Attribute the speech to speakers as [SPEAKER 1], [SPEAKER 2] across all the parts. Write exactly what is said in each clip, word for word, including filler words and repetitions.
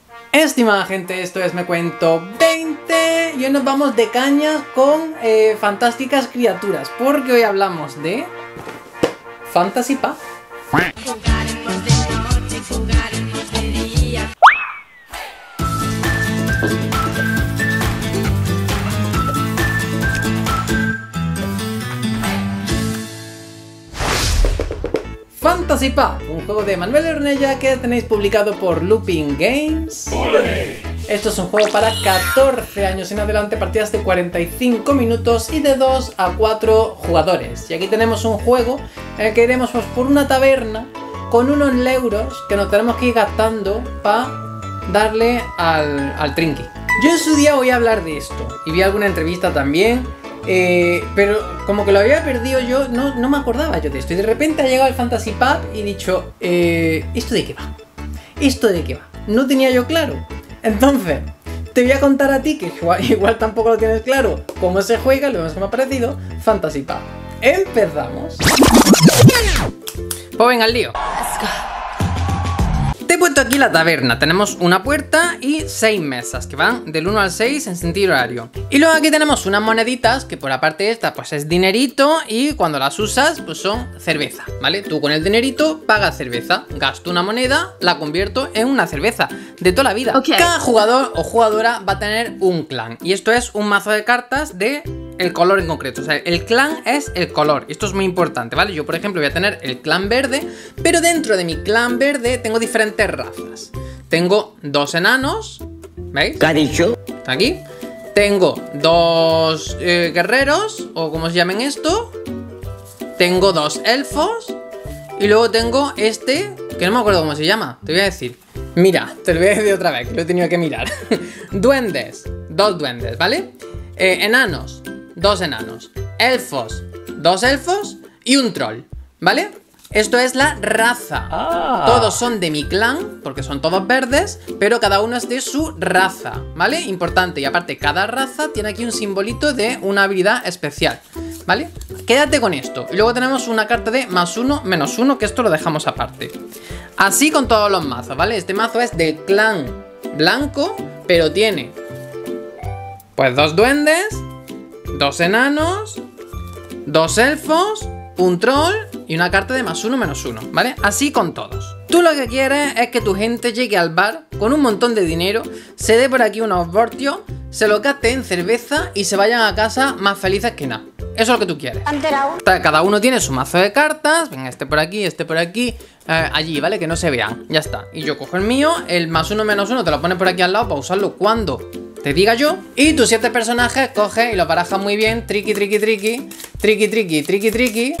[SPEAKER 1] Estimada gente, esto es Me Cuento veinte y hoy nos vamos de cañas con eh, fantásticas criaturas, porque hoy hablamos de Fantasy Pub. Fantasy Pub, un juego de Manuel Ornella que tenéis publicado por Looping Games. ¡Olé! Esto es un juego para catorce años en adelante, partidas de cuarenta y cinco minutos y de dos a cuatro jugadores. Y aquí tenemos un juego en el que iremos pues, por una taberna con unos euros que nos tenemos que ir gastando para darle al, al trinqui. Yo en su día voy a hablar de esto y vi alguna entrevista también. Eh, pero como que lo había perdido yo, no, no me acordaba yo de esto. Y de repente ha llegado el Fantasy Pub y he dicho, eh, ¿esto de qué va? ¿Esto de qué va? No tenía yo claro. Entonces, te voy a contar a ti, que igual, igual tampoco lo tienes claro, cómo se juega, lo que me ha parecido, Fantasy Pub. Empezamos. Pues venga al lío. Te he puesto aquí la taberna, tenemos una puerta y seis mesas que van del uno al seis en sentido horario. Y luego aquí tenemos unas moneditas que por la parte esta pues es dinerito y cuando las usas pues son cerveza, ¿vale? Tú con el dinerito pagas cerveza, gasto una moneda, la convierto en una cerveza de toda la vida. Okay. Cada jugador o jugadora va a tener un clan y esto es un mazo de cartas de el color en concreto, o sea, el clan es el color. Esto es muy importante, ¿vale? Yo, por ejemplo, voy a tener el clan verde, pero dentro de mi clan verde tengo diferentes razas. Tengo dos enanos, ¿veis?
[SPEAKER 2] ¿Qué ha dicho?
[SPEAKER 1] Aquí. Tengo dos eh, guerreros, o como se llamen esto. Tengo dos elfos. Y luego tengo este, que no me acuerdo cómo se llama, te voy a decir. Mira, te lo voy a decir otra vez, que lo he tenido que mirar. Duendes, dos duendes, ¿vale? Eh, enanos, dos enanos, elfos, dos elfos y un troll, ¿vale? Esto es la raza. Ah. Todos son de mi clan, porque son todos verdes, pero cada uno es de su raza, ¿vale? Importante, y aparte cada raza tiene aquí un simbolito de una habilidad especial, ¿vale? Quédate con esto. Y luego tenemos una carta de más uno, menos uno, que esto lo dejamos aparte. Así con todos los mazos, ¿vale? Este mazo es del clan blanco, pero tiene pues dos duendes, dos enanos, dos elfos, un troll y una carta de más uno, menos uno, ¿vale? Así con todos. Tú lo que quieres es que tu gente llegue al bar con un montón de dinero, se dé por aquí unos vortios, se lo gaste en cerveza y se vayan a casa más felices que nada. Eso es lo que tú quieres. Cada uno tiene su mazo de cartas. Venga, este por aquí, este por aquí, eh, allí, ¿vale? Que no se vean, ya está. Y yo cojo el mío, el más uno, menos uno te lo pones por aquí al lado para usarlo cuando te diga yo. Y tus siete personajes coge y los barajas muy bien. Triqui, triqui, triqui. Triqui, triqui, triqui, triqui.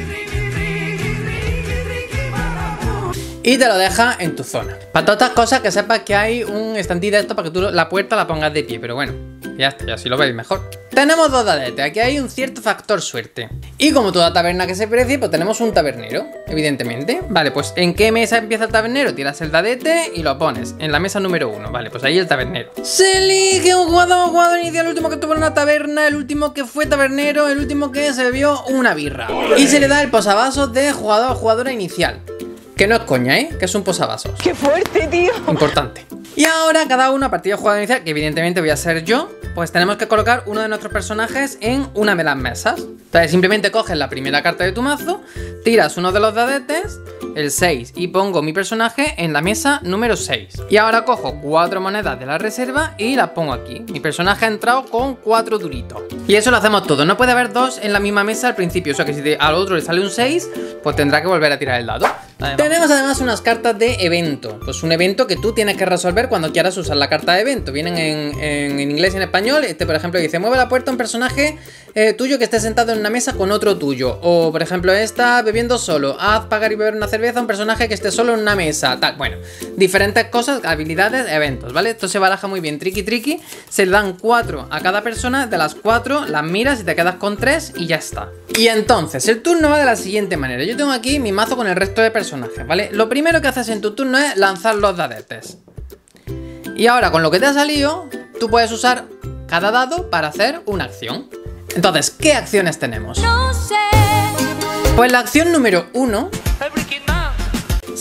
[SPEAKER 1] Y te lo deja en tu zona. Para todas estas cosas que sepas que hay un estantito de esto para que tú la puerta la pongas de pie. Pero bueno, ya está, ya así lo veis mejor. Tenemos dos dadetes, aquí hay un cierto factor suerte. Y como toda taberna que se precie, pues tenemos un tabernero, evidentemente. Vale, pues ¿en qué mesa empieza el tabernero? Tiras el dadete y lo pones en la mesa número uno. Vale, pues ahí el tabernero. Se elige un jugador, jugador inicial, el último que estuvo en una taberna, el último que fue tabernero, el último que se bebió una birra. Y se le da el posavasos de jugador o jugadora inicial. Que no es coña, ¿eh? Que es un posavasos.
[SPEAKER 2] ¡Qué fuerte, tío!
[SPEAKER 1] Importante. Y ahora cada uno a partir de jugador inicial, que evidentemente voy a ser yo, pues tenemos que colocar uno de nuestros personajes en una de las mesas. Entonces simplemente coges la primera carta de tu mazo, tiras uno de los dadetes, el seis, y pongo mi personaje en la mesa número seis. Y ahora cojo cuatro monedas de la reserva y las pongo aquí. Mi personaje ha entrado con cuatro duritos. Y eso lo hacemos todo. No puede haber dos en la misma mesa al principio. O sea que si al otro le sale un seis, pues tendrá que volver a tirar el dado. Además, tenemos además unas cartas de evento. Pues un evento que tú tienes que resolver cuando quieras usar la carta de evento. Vienen en, en, en inglés y en español. Este, por ejemplo, dice: mueve la puerta un personaje eh, tuyo que esté sentado en una mesa con otro tuyo. O, por ejemplo, esta bebiendo solo. Haz pagar y beber una cerveza a un personaje que esté solo en una mesa. Tal, bueno, diferentes cosas, habilidades, eventos, ¿vale? Esto se baraja muy bien, triqui triqui. Se le dan cuatro a cada persona. De las cuatro las miras y te quedas con tres y ya está. Y entonces, el turno va de la siguiente manera. Yo tengo aquí mi mazo con el resto de personajes, ¿vale? Lo primero que haces en tu turno es lanzar los dadetes. Y ahora, con lo que te ha salido, tú puedes usar cada dado para hacer una acción. Entonces, ¿qué acciones tenemos? No sé. Pues la acción número uno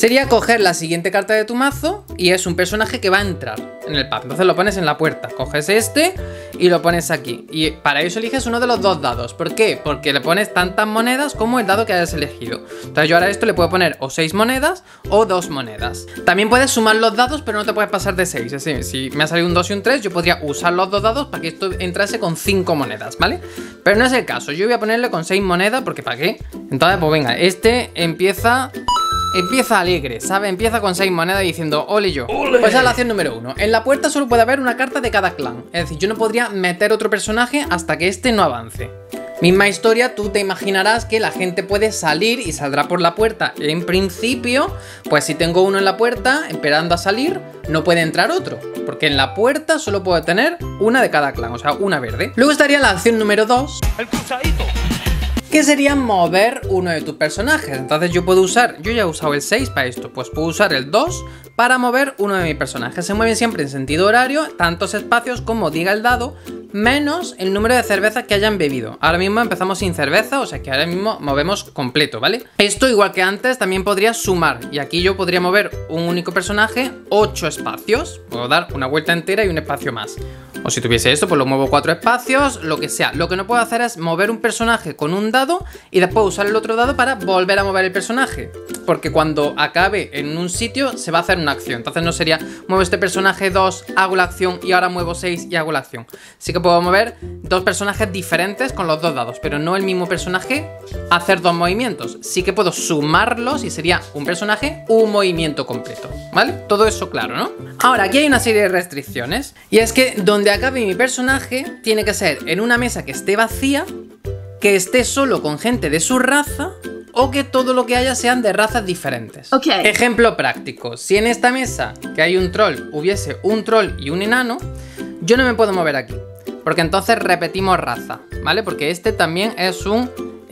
[SPEAKER 1] sería coger la siguiente carta de tu mazo y es un personaje que va a entrar en el pack. Entonces lo pones en la puerta, coges este y lo pones aquí. Y para eso eliges uno de los dos dados. ¿Por qué? Porque le pones tantas monedas como el dado que hayas elegido. Entonces yo ahora a esto le puedo poner o seis monedas o dos monedas. También puedes sumar los dados, pero no te puedes pasar de seis. Es decir, si me ha salido un dos y un tres, yo podría usar los dos dados para que esto entrase con cinco monedas, ¿vale? Pero no es el caso. Yo voy a ponerle con seis monedas porque ¿para qué? Entonces, pues venga, este empieza... Empieza alegre, ¿sabes? Empieza con seis monedas diciendo ole yo. ¡Ole! Pues es la acción número uno. En la puerta solo puede haber una carta de cada clan. Es decir, yo no podría meter otro personaje hasta que este no avance. Misma historia, tú te imaginarás que la gente puede salir y saldrá por la puerta. En principio, pues si tengo uno en la puerta esperando a salir, no puede entrar otro. Porque en la puerta solo puedo tener una de cada clan, o sea, una verde. Luego estaría la acción número dos. El cruzadito. Que sería mover uno de tus personajes. Entonces yo puedo usar, yo ya he usado el seis para esto, pues puedo usar el dos para mover uno de mis personajes. Se mueven siempre en sentido horario, tantos espacios como diga el dado, menos el número de cervezas que hayan bebido. Ahora mismo empezamos sin cerveza, o sea que ahora mismo movemos completo, ¿vale? Esto, igual que antes, también podría sumar. Y aquí yo podría mover un único personaje, ocho espacios. Puedo dar una vuelta entera y un espacio más. O si tuviese esto, pues lo muevo cuatro espacios, lo que sea. Lo que no puedo hacer es mover un personaje con un dado y después usar el otro dado para volver a mover el personaje. Porque cuando acabe en un sitio se va a hacer una acción. Entonces no sería, muevo este personaje dos, hago la acción y ahora muevo seis y hago la acción. Sí que puedo mover dos personajes diferentes con los dos dados, pero no el mismo personaje hacer dos movimientos. Sí que puedo sumarlos y sería un personaje, un movimiento completo, ¿vale? Todo eso claro, ¿no? Ahora, aquí hay una serie de restricciones. Y es que donde acabe mi personaje tiene que ser en una mesa que esté vacía, que esté solo con gente de su raza o que todo lo que haya sean de razas diferentes. Okay. Ejemplo práctico, si en esta mesa que hay un troll hubiese un troll y un enano, yo no me puedo mover aquí, porque entonces repetimos raza, ¿vale? Porque este también es un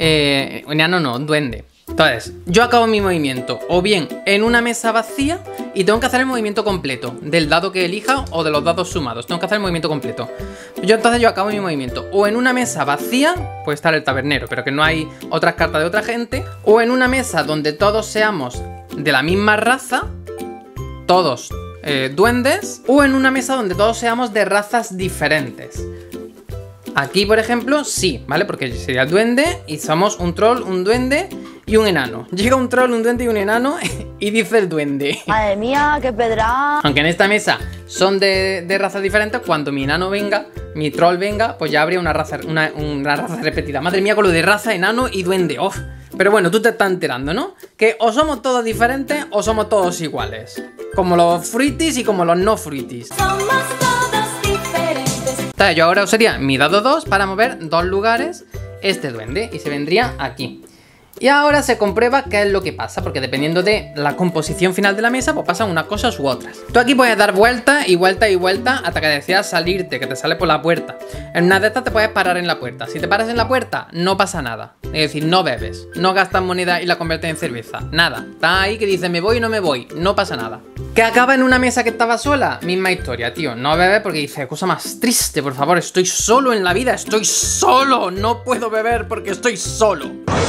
[SPEAKER 1] eh, enano, no, un duende. Entonces, yo acabo mi movimiento o bien en una mesa vacía y tengo que hacer el movimiento completo del dado que elija o de los dados sumados. Tengo que hacer el movimiento completo. Yo entonces yo acabo mi movimiento o en una mesa vacía, puede estar el tabernero, pero que no hay otras cartas de otra gente, o en una mesa donde todos seamos de la misma raza, todos eh, duendes, o en una mesa donde todos seamos de razas diferentes. Aquí, por ejemplo, sí, ¿vale? Porque sería el duende y somos un troll, un duende y un enano. Llega un troll, un duende y un enano y dice el duende:
[SPEAKER 2] madre mía, qué pedra.
[SPEAKER 1] Aunque en esta mesa son de, de razas diferentes, cuando mi enano venga, mi troll venga, pues ya habría una raza, una, una raza repetida. Madre mía, con lo de raza, enano y duende. ¡Oh! Pero bueno, tú te estás enterando, ¿no? Que o somos todos diferentes o somos todos iguales. Como los fruitis y como los no fruitis. Somos todos diferentes. Entonces yo ahora usaría mi dado dos para mover dos lugares este duende y se vendría aquí. Y ahora se comprueba qué es lo que pasa, porque dependiendo de la composición final de la mesa, pues pasan unas cosas u otras. Tú aquí puedes dar vuelta y vuelta y vuelta hasta que decidas salirte, que te sale por la puerta. En una de estas te puedes parar en la puerta. Si te paras en la puerta, no pasa nada. Es decir, no bebes, no gastas moneda y la conviertes en cerveza. Nada. Estás ahí que dices me voy o no me voy. No pasa nada. ¿Que acaba en una mesa que estaba sola? Misma historia, tío. No bebes porque dice, cosa más triste, por favor. Estoy solo en la vida, estoy solo. No puedo beber porque estoy solo.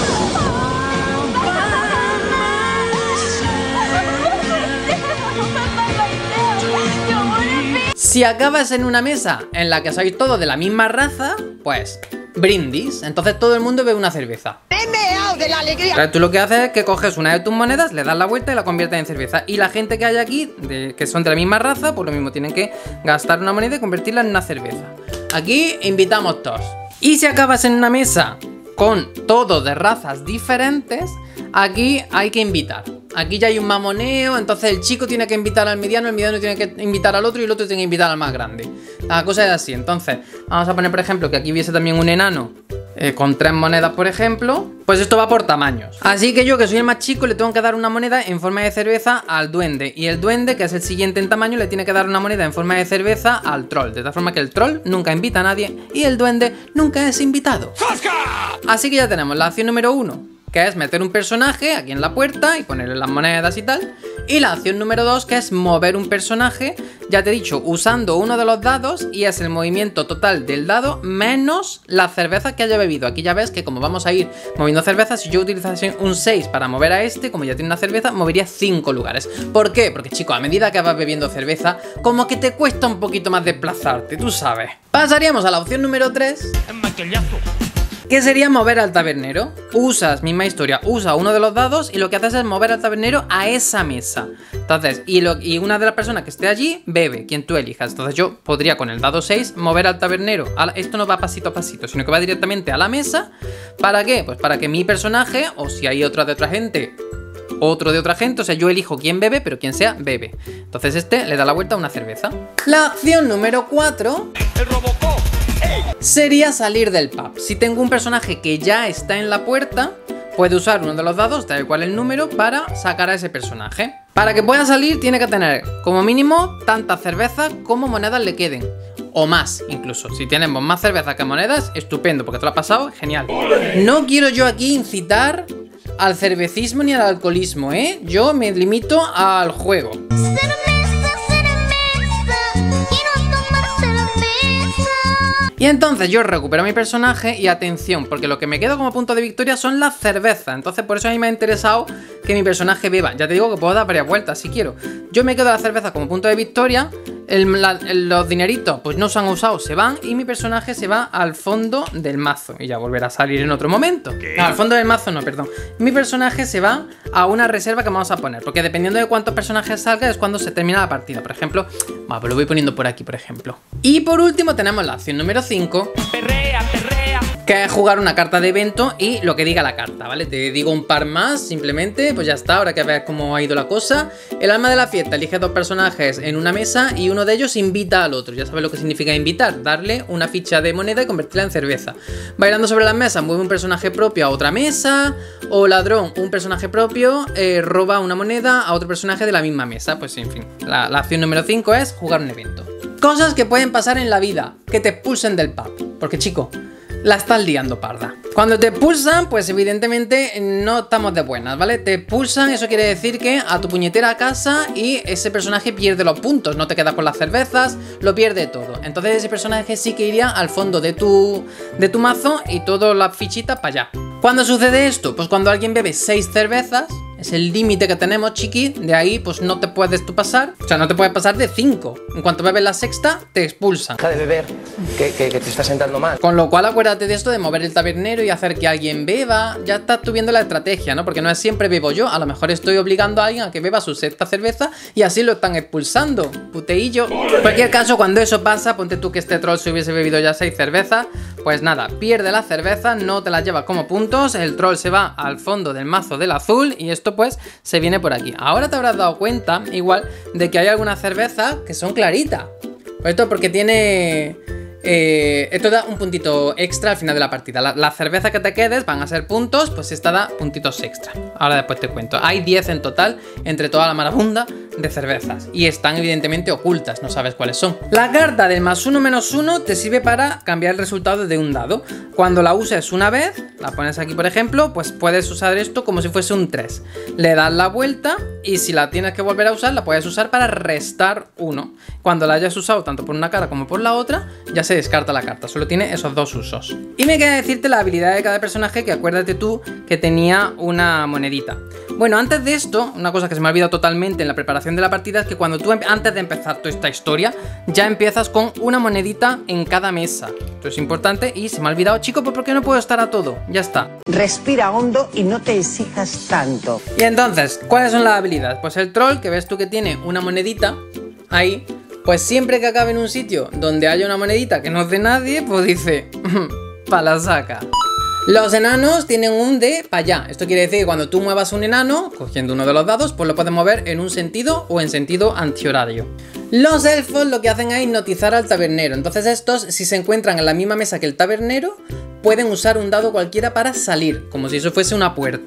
[SPEAKER 1] Si acabas en una mesa en la que sois todos de la misma raza, pues brindis. Entonces todo el mundo bebe una cerveza. De la alegría. Pero tú lo que haces es que coges una de tus monedas, le das la vuelta y la conviertes en cerveza. Y la gente que hay aquí, de, que son de la misma raza, pues lo mismo, tienen que gastar una moneda y convertirla en una cerveza. Aquí invitamos todos. Y si acabas en una mesa con todos de razas diferentes, aquí hay que invitar. Aquí ya hay un mamoneo, entonces el chico tiene que invitar al mediano, el mediano tiene que invitar al otro y el otro tiene que invitar al más grande. La cosa es así. Entonces, vamos a poner, por ejemplo, que aquí hubiese también un enano eh, con tres monedas, por ejemplo. Pues esto va por tamaños. Así que yo, que soy el más chico, le tengo que dar una moneda en forma de cerveza al duende. Y el duende, que es el siguiente en tamaño, le tiene que dar una moneda en forma de cerveza al troll. De tal forma que el troll nunca invita a nadie y el duende nunca es invitado. Así que ya tenemos la acción número uno. que es meter un personaje aquí en la puerta y ponerle las monedas y tal. Y la acción número dos, que es mover un personaje, ya te he dicho, usando uno de los dados, y es el movimiento total del dado menos la cerveza que haya bebido. Aquí ya ves que como vamos a ir moviendo cervezas, si yo utilizase un seis para mover a este, como ya tiene una cerveza, movería cinco lugares. ¿Por qué? Porque, chico, a medida que vas bebiendo cerveza, como que te cuesta un poquito más desplazarte, tú sabes. Pasaríamos a la opción número tres, que sería mover al tabernero. Usas, misma historia, usa uno de los dados y lo que haces es mover al tabernero a esa mesa. Entonces, y, lo, y una de las personas que esté allí bebe, quien tú elijas. Entonces yo podría con el dado seis mover al tabernero. A la, esto no va pasito a pasito, sino que va directamente a la mesa. ¿Para qué? Pues para que mi personaje, o si hay otra de otra gente, otro de otra gente, o sea, yo elijo quién bebe, pero quien sea, bebe. Entonces este le da la vuelta a una cerveza. La acción número cuatro sería salir del pub. Si tengo un personaje que ya está en la puerta, puede usar uno de los dados, tal cual el número, para sacar a ese personaje. Para que pueda salir tiene que tener como mínimo tanta cerveza como monedas le queden. O más, incluso. Si tenemos más cerveza que monedas, estupendo, porque te lo ha pasado, genial. No quiero yo aquí incitar al cervecismo ni al alcoholismo, ¿eh? Yo me limito al juego. Y entonces yo recupero mi personaje y atención, porque lo que me quedo como punto de victoria son las cervezas. Entonces por eso a mí me ha interesado que mi personaje beba. Ya te digo que puedo dar varias vueltas si quiero. Yo me quedo la cerveza como punto de victoria. El, la, el, los dineritos pues no se han usado, se van. Y mi personaje se va al fondo del mazo. Y ya volverá a salir en otro momento. No, al fondo del mazo no, perdón. Mi personaje se va a una reserva que vamos a poner, porque dependiendo de cuántos personajes salga es cuando se termina la partida. Por ejemplo, bueno, pues lo voy poniendo por aquí, por ejemplo. Y por último tenemos la acción número cinco, perrea, perrea, que es jugar una carta de evento y lo que diga la carta, ¿vale? Te digo un par más, simplemente, pues ya está, ahora que ves cómo ha ido la cosa. El alma de la fiesta elige dos personajes en una mesa y uno de ellos invita al otro. Ya sabes lo que significa invitar, darle una ficha de moneda y convertirla en cerveza. Bailando sobre las mesas, mueve un personaje propio a otra mesa. O ladrón, un personaje propio eh, roba una moneda a otro personaje de la misma mesa. Pues en fin, la, la acción número cinco es jugar un evento. Cosas que pueden pasar en la vida, que te expulsen del pub. Porque, chico, la estás liando parda. Cuando te expulsan, pues evidentemente no estamos de buenas, ¿vale? Te expulsan, eso quiere decir que a tu puñetera casa y ese personaje pierde los puntos. No te quedas con las cervezas, lo pierde todo. Entonces ese personaje sí que iría al fondo de tu, de tu mazo y todas las fichitas para allá. ¿Cuándo sucede esto? Pues cuando alguien bebe seis cervezas. Es el límite que tenemos, chiqui. De ahí, pues no te puedes tú pasar. O sea, no te puedes pasar de cinco. En cuanto bebes la sexta, te expulsan.
[SPEAKER 3] Deja de beber, que, que, que te está sentando mal.
[SPEAKER 1] Con lo cual, acuérdate de esto de mover el tabernero y hacer que alguien beba. Ya estás tú viendo la estrategia, ¿no? Porque no es siempre bebo yo. A lo mejor estoy obligando a alguien a que beba su sexta cerveza y así lo están expulsando. Puteillo. En cualquier caso, cuando eso pasa, ponte tú que este troll se hubiese bebido ya seis cervezas. Pues nada, pierde la cerveza, no te la llevas como puntos. El troll se va al fondo del mazo del azul y esto pues se viene por aquí. Ahora te habrás dado cuenta, igual, de que hay algunas cervezas que son claritas. Esto porque tiene... Eh, esto da un puntito extra al final de la partida. Las la cervezas que te quedes van a ser puntos, pues esta da puntitos extra. Ahora después te cuento. Hay diez en total entre toda la marabunda de cervezas. Y están evidentemente ocultas, no sabes cuáles son. La carta del más uno menos uno te sirve para cambiar el resultado de un dado. Cuando la uses una vez, la pones aquí por ejemplo, pues puedes usar esto como si fuese un tres. Le das la vuelta y si la tienes que volver a usar, la puedes usar para restar uno. Cuando la hayas usado tanto por una cara como por la otra, ya se descarta la carta, solo tiene esos dos usos. Y me queda decirte la habilidad de cada personaje, que acuérdate tú que tenía una monedita. Bueno, antes de esto, una cosa que se me ha olvidado totalmente en la preparación de la partida es que cuando tú, antes de empezar toda esta historia, ya empiezas con una monedita en cada mesa. Esto es importante y se me ha olvidado, chico, pues ¿por qué no puedo estar a todo? Ya está.
[SPEAKER 4] Respira hondo y no te exijas tanto.
[SPEAKER 1] Y entonces, ¿cuáles son las habilidades? Pues el troll, que ves tú que tiene una monedita ahí, pues siempre que acabe en un sitio donde haya una monedita que no es de nadie, pues dice, pa' la saca. Los enanos tienen un de para allá. Esto quiere decir que cuando tú muevas un enano, cogiendo uno de los dados, pues lo puedes mover en un sentido o en sentido antihorario. Los elfos lo que hacen es hipnotizar al tabernero. Entonces estos, si se encuentran en la misma mesa que el tabernero, pueden usar un dado cualquiera para salir, como si eso fuese una puerta.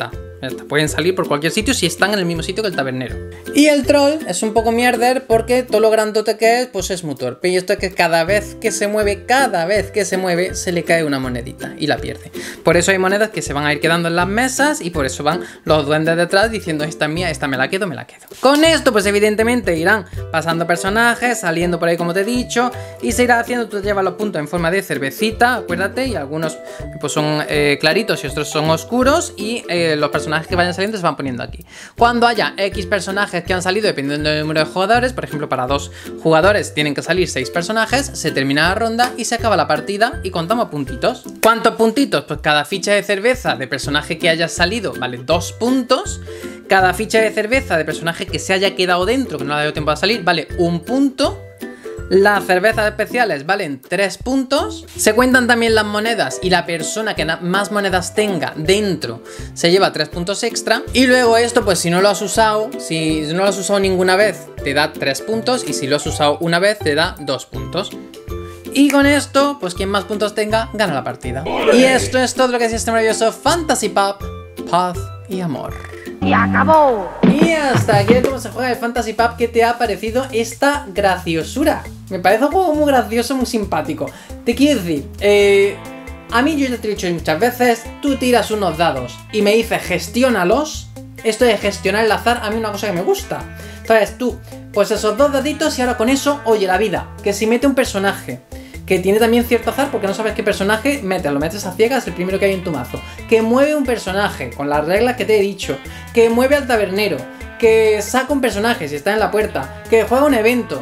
[SPEAKER 1] Ya está, pueden salir por cualquier sitio si están en el mismo sitio que el tabernero. Y el troll es un poco mierder porque todo lo grandote que es, pues es muy torpe. Y esto es que cada vez que se mueve, cada vez que se mueve, se le cae una monedita y la pierde. Por eso hay monedas que se van a ir quedando en las mesas y por eso van los duendes detrás diciendo esta es mía, esta me la quedo, me la quedo. Con esto, pues evidentemente irán pasando personajes, saliendo por ahí como te he dicho, y se irá haciendo, tú te llevas los puntos en forma de cervecita, acuérdate, y algunos pues son eh, claritos y otros son oscuros, y eh, los personajes que vayan saliendo se van poniendo aquí. Cuando haya X personajes que han salido, dependiendo del número de jugadores, por ejemplo para dos jugadores tienen que salir seis personajes, se termina la ronda y se acaba la partida y contamos puntitos. ¿Cuántos puntitos? Pues cada ficha de cerveza de personaje que haya salido vale dos puntos. Cada ficha de cerveza de personaje que se haya quedado dentro, que no le ha dado tiempo a salir, vale un punto. Las cervezas especiales valen tres puntos. Se cuentan también las monedas y la persona que más monedas tenga dentro se lleva tres puntos extra. Y luego esto, pues si no lo has usado, si no lo has usado ninguna vez, te da tres puntos. Y si lo has usado una vez, te da dos puntos. Y con esto, pues quien más puntos tenga, gana la partida. Y esto es todo lo que es este maravilloso Fantasy Pub, paz y amor.
[SPEAKER 2] ¡Y acabó!
[SPEAKER 1] Y hasta aquí cómo se juega el Fantasy Pub. ¿Qué te ha parecido esta graciosura? Me parece un juego muy gracioso, muy simpático. Te quiero decir, eh, a mí yo ya te he dicho muchas veces, tú tiras unos dados y me dices gestiónalos. Esto de gestionar el azar, a mí es una cosa que me gusta. Entonces tú, pues esos dos daditos y ahora con eso, oye, la vida, que si mete un personaje que tiene también cierto azar porque no sabes qué personaje metes, lo metes a ciegas, el primero que hay en tu mazo, que mueve un personaje con las reglas que te he dicho, que mueve al tabernero, que saca un personaje si está en la puerta, que juega un evento.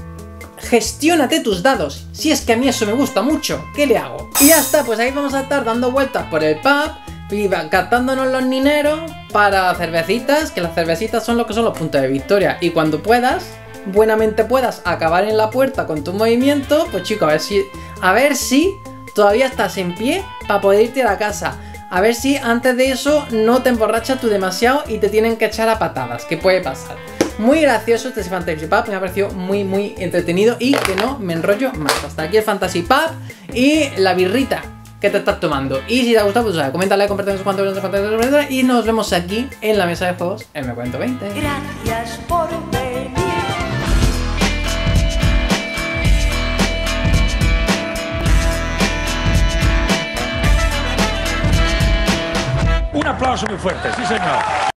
[SPEAKER 1] Gestiónate tus dados, si es que a mí eso me gusta mucho, ¿qué le hago? Y ya está, pues ahí vamos a estar dando vueltas por el pub y gastándonos los dineros para cervecitas, que las cervecitas son lo que son los puntos de victoria, y cuando puedas, buenamente puedas acabar en la puerta con tu movimiento, pues chico, a ver si a ver si todavía estás en pie para poder irte a la casa. A ver si antes de eso no te emborrachas tú demasiado y te tienen que echar a patadas, que puede pasar. Muy gracioso este Fantasy Pub, me ha parecido muy muy entretenido y que no me enrollo más. Hasta aquí el Fantasy Pub y la birrita que te estás tomando. Y si te ha gustado, pues coméntale, compártelo en cuanto veas, y nos vemos aquí en la mesa de juegos en Me Cuento veinte.
[SPEAKER 2] Gracias por venir.
[SPEAKER 5] Un aplauso muy fuerte, sí señor.